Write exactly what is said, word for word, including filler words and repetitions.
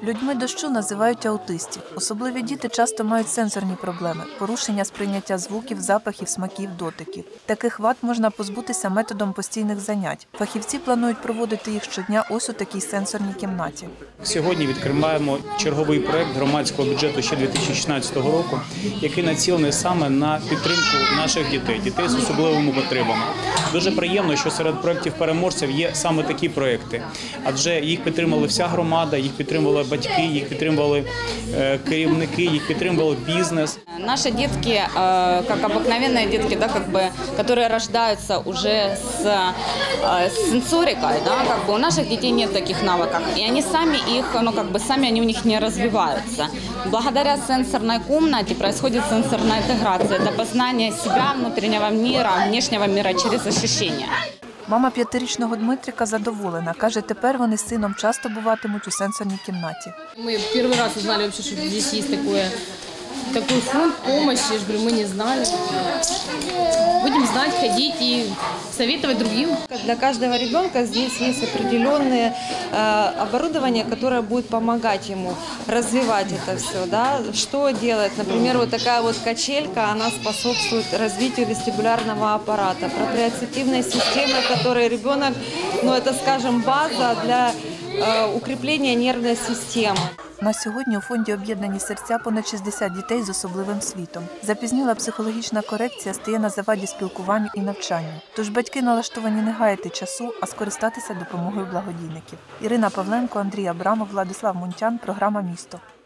Людьми дощу називають аутистів. Особливі діти часто мають сенсорні проблеми – порушення сприйняття звуків, запахів, смаків, дотиків. Таких вад можна позбутися методом постійних занять. Фахівці планують проводити їх щодня ось у такій сенсорній кімнаті. Сьогодні відкриваємо черговий проєкт громадського бюджету ще дві тисячі шістнадцятого року, який націлений саме на підтримку наших дітей, дітей з особливими потребами. Дуже приємно, що серед проєктів-переможців є саме такі проєкти, адже їх підтримала вся громада, їх підтримували батьки, їх підтримували керівники, їх підтримував бізнес. Наши детки, как обыкновенные детки, да, как бы, которые рождаются уже с, с сенсорикой, да, как бы у наших детей нет таких навыков, и они сами их, ну как бы сами они у них не развиваются. Благодаря сенсорной комнате происходит сенсорная интеграция, это познание себя, внутреннего мира, внешнего мира через ощущения. Мама п'ятирічного Дмитрика задоволена. Каже, тепер вони з сином часто буватимуть у сенсорній кімнаті. Ми перший раз узнали, що тут є таке. Такой фонд помощи, я же говорю, мы не знали. Будем знать, ходить и советовать другим. Для каждого ребенка здесь есть определенное э, оборудование, которое будет помогать ему развивать это все. Да? Что делать? Например, вот такая вот качелька, она способствует развитию вестибулярного аппарата, проприоцептивной системы, которой ребенок, ну это, скажем, база для э, укрепления нервной системы. На сьогодні у фонді «Об'єднані серця» понад шістдесят дітей з особливим світом. Запізніла психологічна корекція стає на заваді спілкуванню і навчанню. Тож батьки налаштовані не гаяти часу, а скористатися допомогою благодійників. Ірина Павленко, Андрій Абрамов, Владислав Мунтян. Програма «Місто».